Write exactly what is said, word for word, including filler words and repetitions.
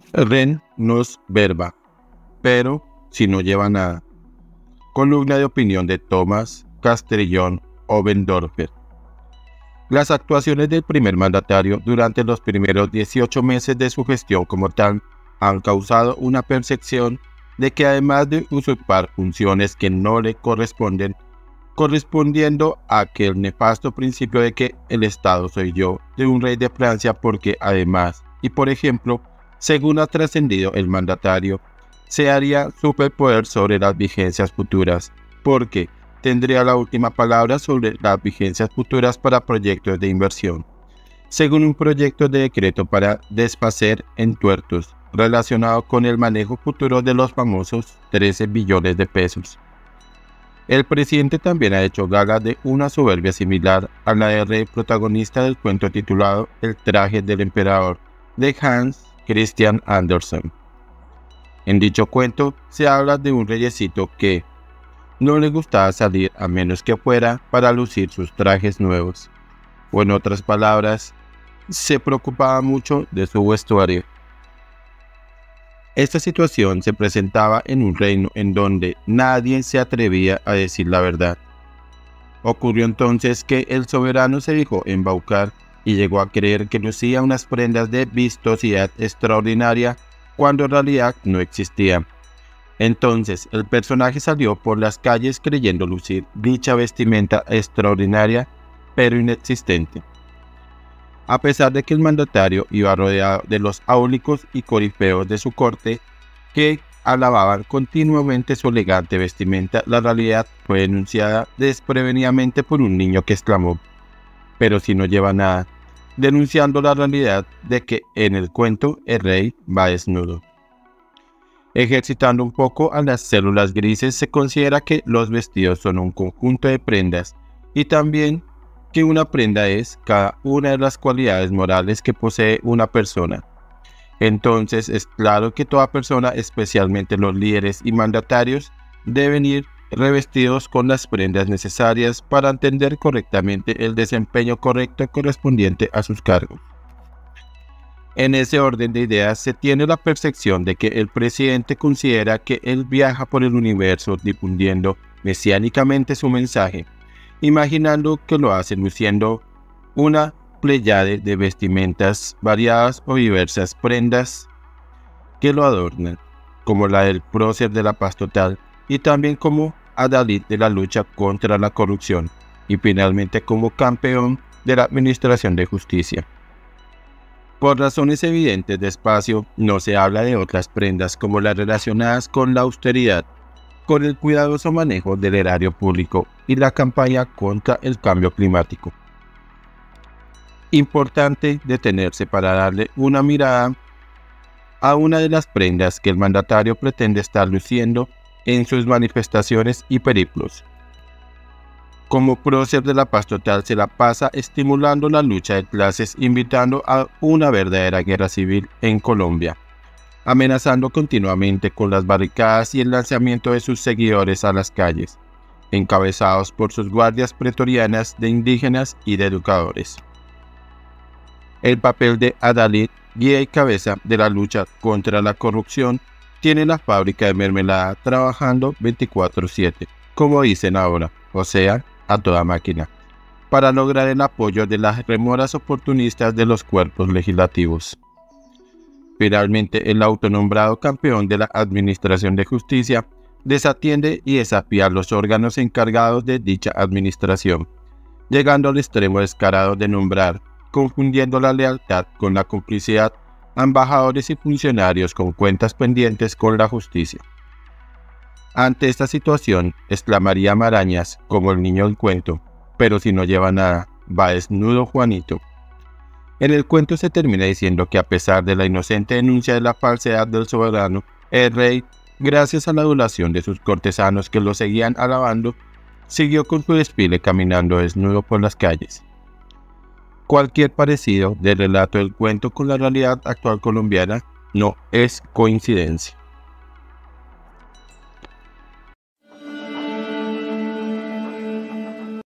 Ren nos verba, pero si no lleva nada. Columna de opinión de Tomás Castrillón Obendorfer. Las actuaciones del primer mandatario durante los primeros dieciocho meses de su gestión como tal han causado una percepción de que además de usurpar funciones que no le corresponden, correspondiendo a aquel nefasto principio de que el Estado soy yo, de un rey de Francia, porque además, y por ejemplo, según ha trascendido el mandatario, se haría superpoder sobre las vigencias futuras, porque tendría la última palabra sobre las vigencias futuras para proyectos de inversión, según un proyecto de decreto para desfacer entuertos relacionado con el manejo futuro de los famosos trece billones de pesos. El presidente también ha hecho gala de una soberbia similar a la del rey protagonista del cuento titulado El traje del emperador, de Hans Christian Andersen. En dicho cuento se habla de un reyecito que no le gustaba salir a menos que fuera para lucir sus trajes nuevos, o en otras palabras, se preocupaba mucho de su vestuario. Esta situación se presentaba en un reino en donde nadie se atrevía a decir la verdad. Ocurrió entonces que el soberano se dejó embaucar y llegó a creer que lucía unas prendas de vistosidad extraordinaria cuando en realidad no existían. Entonces el personaje salió por las calles creyendo lucir dicha vestimenta extraordinaria pero inexistente. A pesar de que el mandatario iba rodeado de los áulicos y corifeos de su corte que alababan continuamente su elegante vestimenta, la realidad fue denunciada desprevenidamente por un niño que exclamó: "Pero si no lleva nada", denunciando la realidad de que en el cuento el rey va desnudo. Ejercitando un poco a las células grises, se considera que los vestidos son un conjunto de prendas y también que una prenda es cada una de las cualidades morales que posee una persona. Entonces es claro que toda persona, especialmente los líderes y mandatarios, deben ir revestidos con las prendas necesarias para entender correctamente el desempeño correcto correspondiente a sus cargos. En ese orden de ideas se tiene la percepción de que el presidente considera que él viaja por el universo difundiendo mesiánicamente su mensaje, imaginando que lo hace luciendo una pléyade de vestimentas variadas o diversas prendas que lo adornan, como la del prócer de la paz total y también como adalid de la lucha contra la corrupción y finalmente como campeón de la administración de justicia. Por razones evidentes de espacio, no se habla de otras prendas como las relacionadas con la austeridad, con el cuidadoso manejo del erario público y la campaña contra el cambio climático. Importante detenerse para darle una mirada a una de las prendas que el mandatario pretende estar luciendo en sus manifestaciones y periplos. Como prócer de la paz total se la pasa estimulando la lucha de clases, invitando a una verdadera guerra civil en Colombia, amenazando continuamente con las barricadas y el lanzamiento de sus seguidores a las calles, encabezados por sus guardias pretorianas de indígenas y de educadores. El papel de adalid, guía y cabeza de la lucha contra la corrupción, tiene la fábrica de mermelada trabajando veinticuatro siete, como dicen ahora, o sea, a toda máquina, para lograr el apoyo de las remoras oportunistas de los cuerpos legislativos. Finalmente, el autonombrado campeón de la administración de justicia desatiende y desafía a los órganos encargados de dicha administración, llegando al extremo descarado de nombrar, confundiendo la lealtad con la complicidad, a embajadores y funcionarios con cuentas pendientes con la justicia. Ante esta situación, exclamaría Marañas, como el niño del cuento: "Pero si no lleva nada, va desnudo Juanito". En el cuento se termina diciendo que a pesar de la inocente denuncia de la falsedad del soberano, el rey, gracias a la adulación de sus cortesanos que lo seguían alabando, siguió con su desfile caminando desnudo por las calles. Cualquier parecido del relato del cuento con la realidad actual colombiana no es coincidencia.